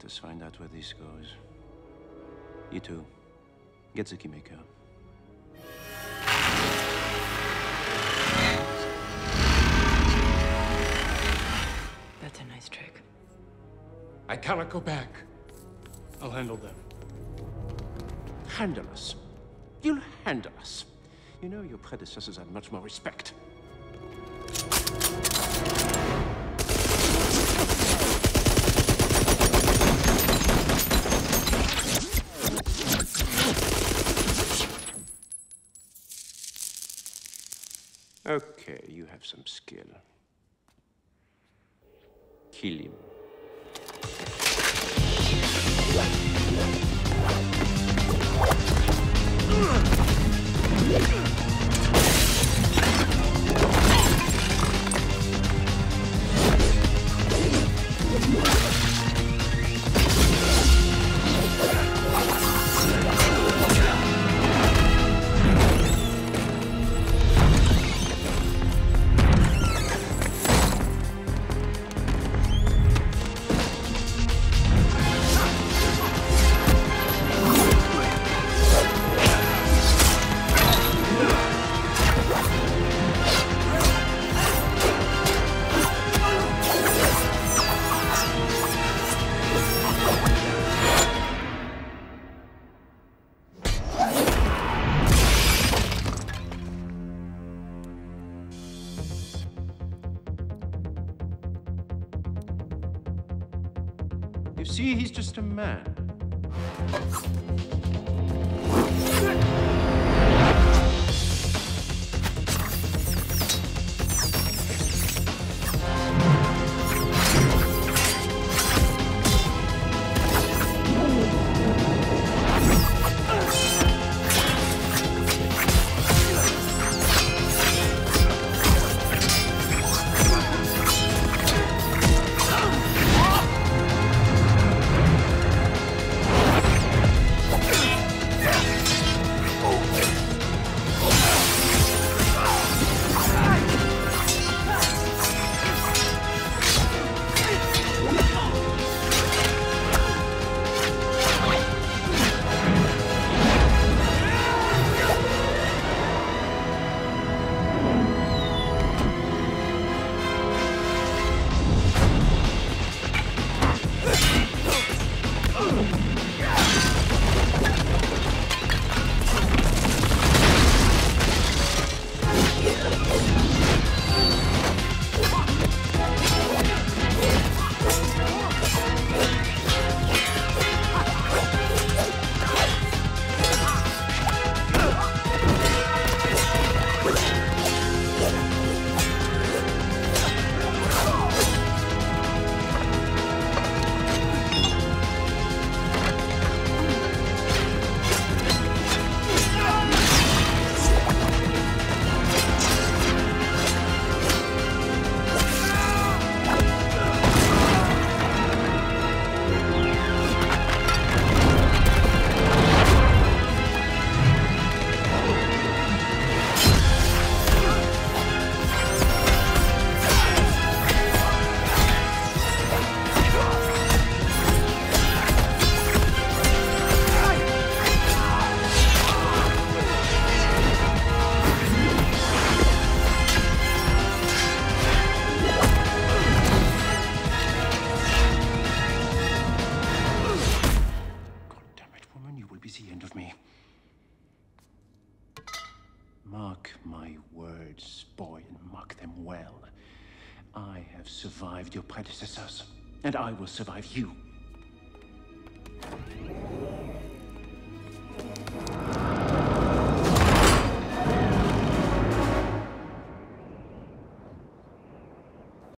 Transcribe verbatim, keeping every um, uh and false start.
Let us find out where this goes. You two, get the Keymaker. That's a nice trick. I cannot go back. I'll handle them. Handle us. You'll handle us. You know, your predecessors had much more respect. Okay, you have some skill. Kill him. You see, he's just a man. Mark my words, boy, and mark them well. I have survived your predecessors, and I will survive you.